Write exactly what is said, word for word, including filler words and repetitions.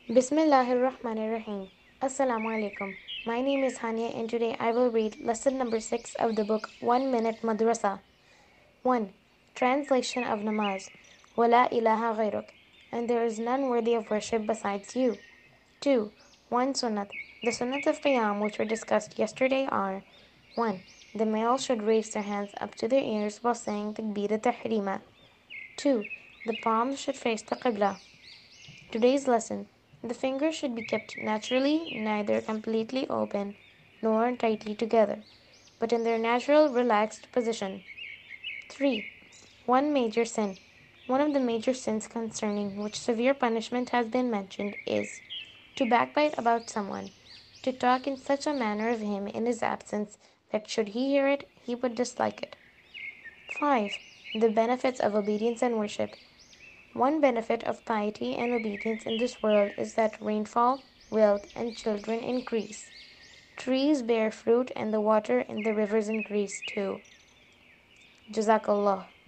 Bismillahirrahmanirrahim. Assalamu alaikum. My name is Hania and today I will read lesson number six of the book One Minute Madrasa. one. Translation of Namaz. Wala ilaha ghayruk. And there is none worthy of worship besides you. two. one. Sunnat. The sunnats of Qiyam which were discussed yesterday are one. The male should raise their hands up to their ears while saying Takbir al-Tahrima. two. The palms should face the Qibla. Today's lesson. The fingers should be kept naturally, neither completely open nor tightly together, but in their natural relaxed position. three. One major sin. One of the major sins concerning which severe punishment has been mentioned is to backbite about someone, to talk in such a manner of him in his absence that should he hear it, he would dislike it. five. The benefits of obedience and worship. One benefit of piety and obedience in this world is that rainfall, wealth, and children increase. Trees bear fruit and the water in the rivers increase too. Jazakallah.